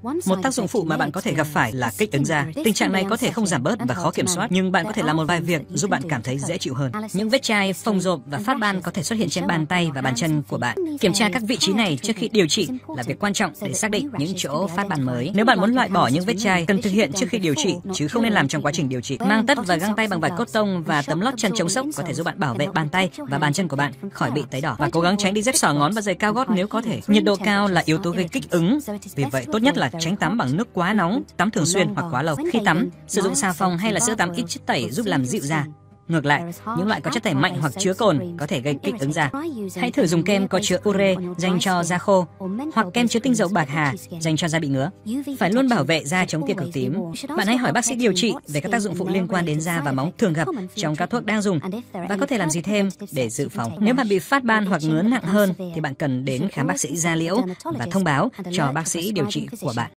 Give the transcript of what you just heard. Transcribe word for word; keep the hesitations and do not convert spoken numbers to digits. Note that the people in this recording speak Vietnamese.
Một tác dụng phụ mà bạn có thể gặp phải là kích ứng da. Tình trạng này có thể không giảm bớt và khó kiểm soát, nhưng bạn có thể làm một vài việc giúp bạn cảm thấy dễ chịu hơn. Những vết chai, phồng rộp và phát ban có thể xuất hiện trên bàn tay và bàn chân của bạn. Kiểm tra các vị trí này trước khi điều trị là việc quan trọng để xác định những chỗ phát ban mới. Nếu bạn muốn loại bỏ những vết chai, cần thực hiện trước khi điều trị, chứ không nên làm trong quá trình điều trị. Mang tất và găng tay bằng vải cotton và tấm lót chân chống sốc có thể giúp bạn bảo vệ bàn tay và bàn chân của bạn khỏi bị tấy đỏ. Và cố gắng tránh đi dép xỏ ngón và giày cao gót nếu có thể. Nhiệt độ cao là yếu tố gây kích ứng, vì vậy tốt nhất là tránh tắm bằng nước quá nóng, tắm thường xuyên hoặc quá lâu. Khi tắm, sử dụng xà phòng hay là sữa tắm ít chất tẩy giúp làm dịu da. Ngược lại, những loại có chất tẩy mạnh hoặc chứa cồn có thể gây kích ứng da. Hãy thử dùng kem có chứa ure dành cho da khô hoặc kem chứa tinh dầu bạc hà dành cho da bị ngứa. Phải luôn bảo vệ da chống tia cực tím. Bạn hãy hỏi bác sĩ điều trị về các tác dụng phụ liên quan đến da và móng thường gặp trong các thuốc đang dùng và có thể làm gì thêm để dự phòng. Nếu bạn bị phát ban hoặc ngứa nặng hơn thì bạn cần đến khám bác sĩ da liễu và thông báo cho bác sĩ điều trị của bạn.